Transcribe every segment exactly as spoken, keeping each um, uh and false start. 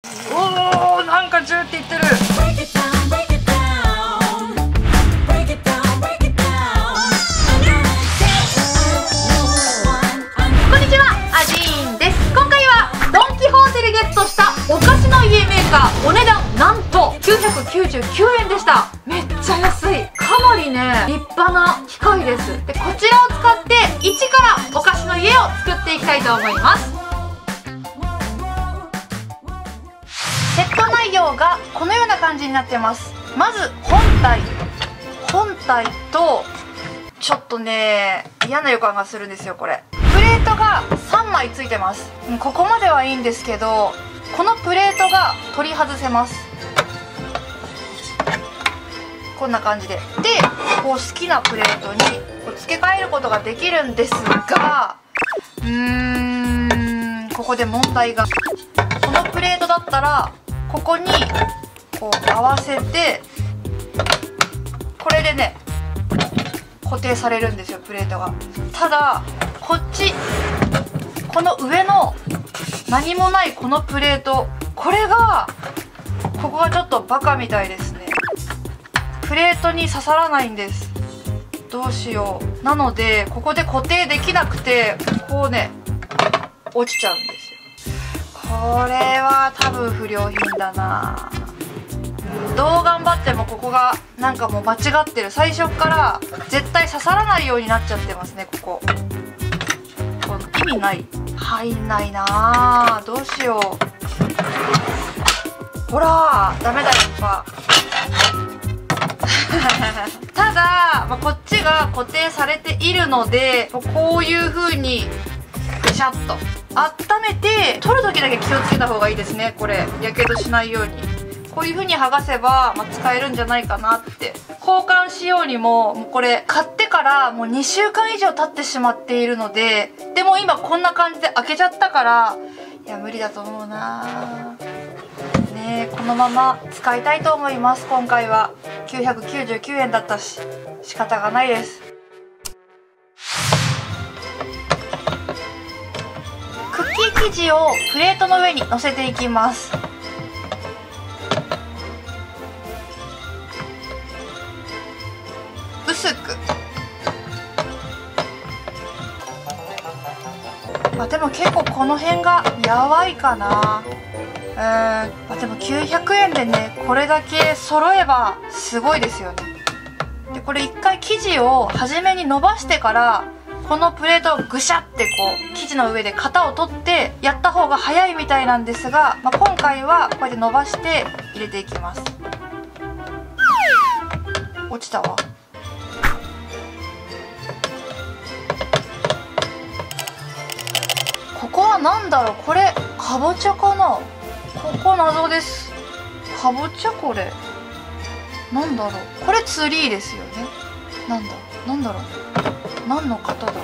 おお、なんかジューっていってる。お菓子の家メーカー、お値段なんときゅうひゃくきゅうじゅうきゅうえんでした。めっちゃ安い。かなりね、立派な機械です。で、こちらを使って一からお菓子の家を作っていきたいと思います。セット内容がこのような感じになってます。まず本体本体とちょっとね、嫌な予感がするんですよ。これプレートがさんまいついてます。ここまではいいんですけど、このプレートが取り外せます。こんな感じで。で、こう好きなプレートにこう付け替えることができるんですが、うーん、ここで問題が。このプレートだったらここにこう合わせて、これでね固定されるんですよ、プレートが。ただこっち、この上の何もないこのプレート、これがここがちょっとバカみたいですね。プレートに刺さらないんです。どうしよう。なのでここで固定できなくて、こうね落ちちゃうんですよ。これは多分不良品だな。どう頑張ってもここがなんかもう間違ってる。最初から絶対刺さらないようになっちゃってますね。こここの意味ない、入んないなあ。どうしよう。ほらダメだ、やっぱただ、まあ、こっちが固定されているので、こういう風にぐしゃっと温めて、取る時だけ気をつけた方がいいですね。これやけどしないようにこういう風に剥がせば、まあ、使えるんじゃないかなって。交換しようにも、もうこれ買ってからもうにしゅうかん以上経ってしまっているので、でも今こんな感じで開けちゃったから、いや無理だと思うなね。え、このまま使いたいと思います。今回はきゅうひゃくきゅうじゅうきゅうえんだったし仕方がないです。クッキー生地をプレートの上に乗せていきます。薄く。あ、でも結構この辺がやばいかな。うーん、あ、でもきゅうひゃくえんでねこれだけ揃えばすごいですよね。でこれ一回生地を初めに伸ばしてから、このプレートをぐしゃってこう生地の上で型を取ってやった方が早いみたいなんですが、まあ、今回はこうやって伸ばして入れていきます。落ちたわ。ここは何だろう。これかぼちゃかな。ここ謎です。かぼちゃ、これなんだろう。これツリーですよね。なんだなんだろう。何の型だ。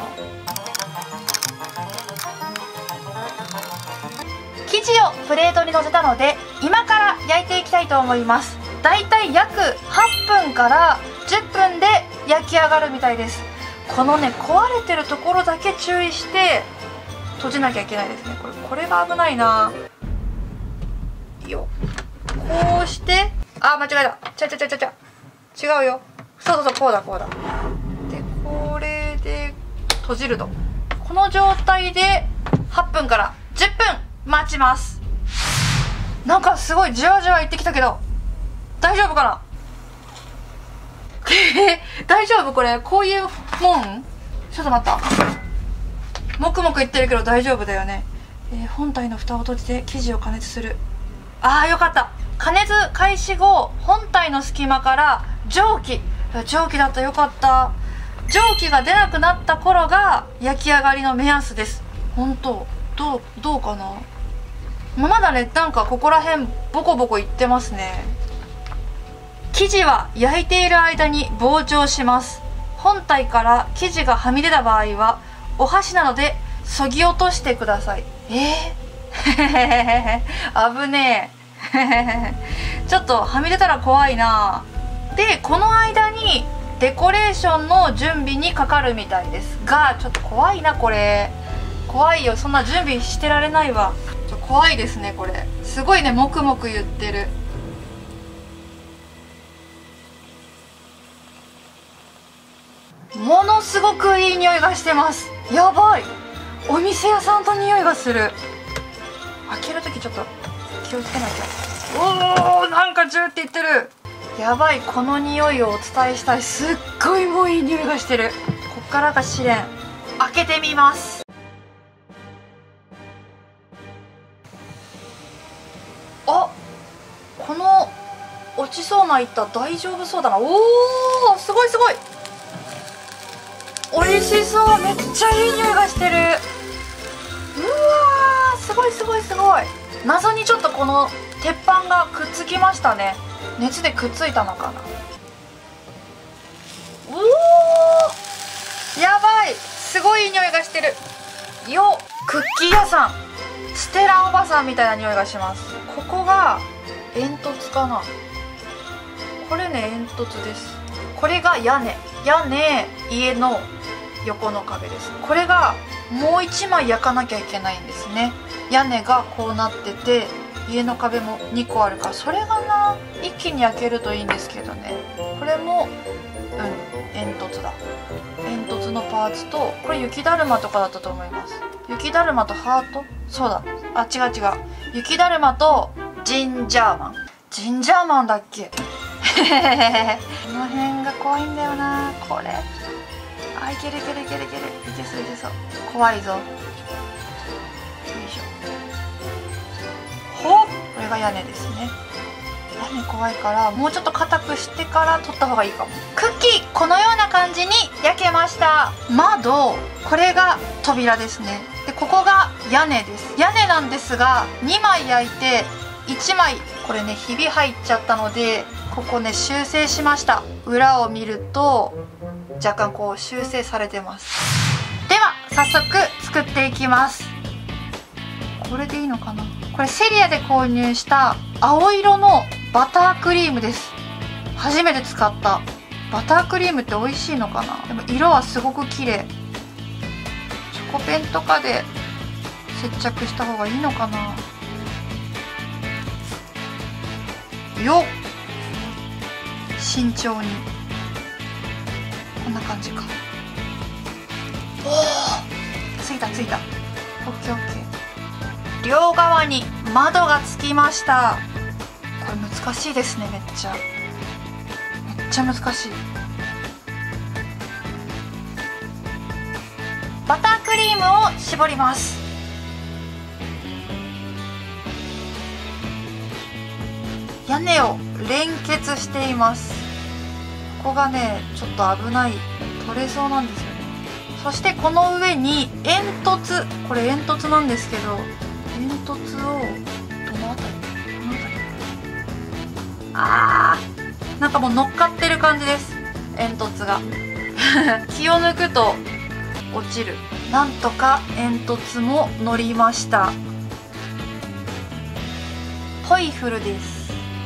生地をプレートに乗せたので、今から焼いていきたいと思います。だいたい約はっぷんからじゅっぷんで焼き上がるみたいです。このね壊れてるところだけ注意して閉じなきゃいけないですね。これこれが危ないな。よこうして、あ、間違えた。ちゃちゃちゃちゃちゃ違うよ。そうそうそう、こうだこうだ。でこれで閉じると、この状態ではっぷんからじゅっぷん待ちます。なんかすごいじわじわいってきたけど大丈夫かな大丈夫これ。こういうもん。ちょっと待った、もくもくいってるけど大丈夫だよね。えー、本体の蓋を閉じて生地を加熱する。あーよかった。加熱開始後、本体の隙間から蒸気蒸気だった。よかった。蒸気が出なくなった頃が焼き上がりの目安です。本当どうどうかな。まだね、なんかここら辺ボコボコいってますね。生地は焼いている間に膨張します。本体から生地がはみ出た場合はお箸などでそぎ落としてください。えー、危ねえちょっとはみ出たら怖いな。でこの間にデコレーションの準備にかかるみたいですが、ちょっと怖いな。これ怖いよ。そんな準備してられないわ。ちょっと怖いですね。これすごいね、もくもく言ってる。ものすごくいい匂いがしてます。やばい、お店屋さんと匂いがする。開ける時ちょっと気をつけなきゃ。おー、なんかジューって言ってる。やばい、この匂いをお伝えしたい。すっごいもういい匂いがしてる。こっからが試練。開けてみます。あ、この落ちそうな板大丈夫そうだな。おー、すごいすごい、美味しそう。めっちゃいい匂いがしてる。うわー、すごいすごいすごい。謎にちょっとこの鉄板がくっつきましたね。熱でくっついたのかな。おー、やばい、すごいいい匂いがしてるよ。クッキー屋さん、ステラおばさんみたいな匂いがします。ここが煙突かな。これね、煙突です。これが屋根。屋根、家の横の壁です。これがもう一枚焼かなきゃいけないんですね。屋根がこうなってて、家の壁もにこあるから、それがな一気に焼けるといいんですけどね。これもうん煙突だ。煙突のパーツと、これ雪だるまとかだったと思います。雪だるまとハート、そうだ、あ、違う違う、雪だるまとジンジャーマン。ジンジャーマンだっけ。この辺が怖いんだよな。これ、あ、いけるいけるいけるいける、いけそういけそう。怖いぞ。よいしょ。ほっ、これが屋根ですね。屋根怖いから、もうちょっと硬くしてから取った方がいいかも。クッキー、このような感じに焼けました。窓、これが扉ですね。で、ここが屋根です。屋根なんですが、にまい焼いていちまい、これね、ひび入っちゃったので、ここね、修正しました。裏を見ると若干こう修正されてます。では早速作っていきます。これでいいのかな。これセリアで購入した青色のバタークリームです。初めて使った。バタークリームって美味しいのかな。でも色はすごく綺麗。チョコペンとかで接着した方がいいのかな。よっ、慎重に。こんな感じか。おお、ついたついた。オッケーオッケー。両側に窓がつきました。これ難しいですね。めっちゃめっちゃ難しい。バタークリームを絞ります。屋根を連結しています。ここがね、ちょっと危ない、取れそうなんですよね。そしてこの上に煙突、これ煙突なんですけど、煙突をどのあたり、このあたり、あー、なんかもう乗っかってる感じです、煙突が。気を抜くと落ちる。なんとか煙突も乗りました。トイフルです。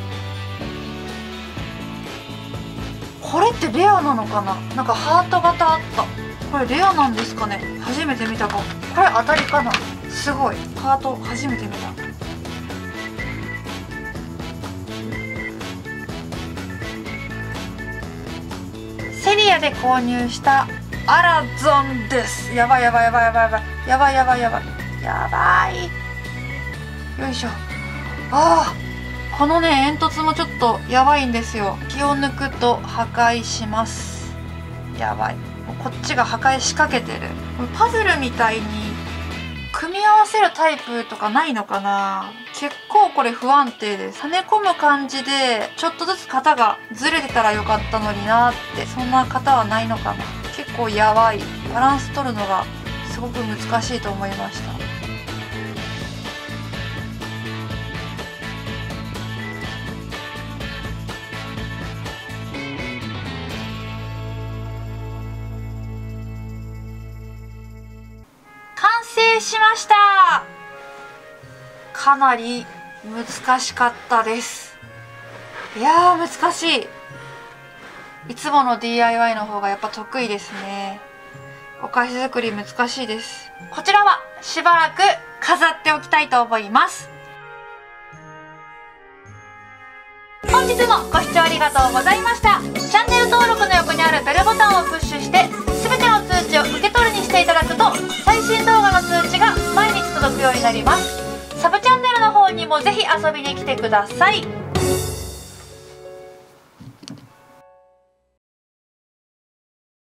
これってレアなのかな。なんかハート型あった。これレアなんですかね。初めて見たかも。これ当たりかな。すごい、ハート初めて見た。セリアで購入したアラゾンです。やばいやばいやばいやばいやばいやばいやばいやばい。よいしょ。ああ、このね、煙突もちょっとやばいんですよ。気を抜くと破壊します。やばい、こっちが破壊しかけてる。これパズルみたいに組み合わせるタイプとかないのかな。結構これ不安定です。はね込む感じでちょっとずつ型がずれてたらよかったのになって。そんな型はないのかな。結構やばい。バランス取るのがすごく難しいと思いました。完成しました。かなり難しかったです。いやー、難しい。いつもの ディーアイワイ の方がやっぱ得意ですね。お菓子作り難しいです。こちらはしばらく飾っておきたいと思います。 本日もご視聴ありがとうございました。チャンネル登録の横にあるベルボタンをプッシュして全ての通知を受け取るにしていただくと最新動画の通知が毎日届くようになります。サブチャンネルの方にもぜひ遊びに来てください。